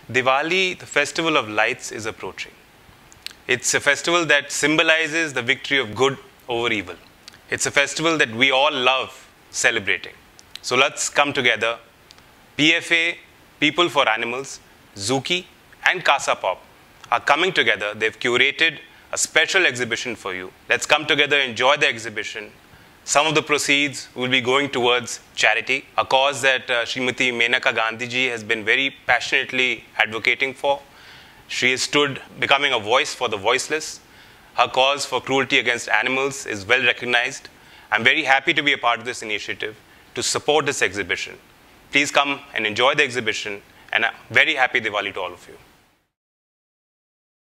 Diwali, the festival of lights, is approaching. It's a festival that symbolizes the victory of good over evil. It's a festival that we all love celebrating. So let's come together. PFA, People for Animals, Zooki, and Casa Pop are coming together. They've curated a special exhibition for you. Let's come together, enjoy the exhibition. Some of the proceeds will be going towards charity, a cause that Srimati Maneka Gandhi Ji has been very passionately advocating for. She has stood becoming a voice for the voiceless. Her cause for cruelty against animals is well recognized. I'm very happy to be a part of this initiative to support this exhibition. Please come and enjoy the exhibition, and a very happy Diwali to all of you.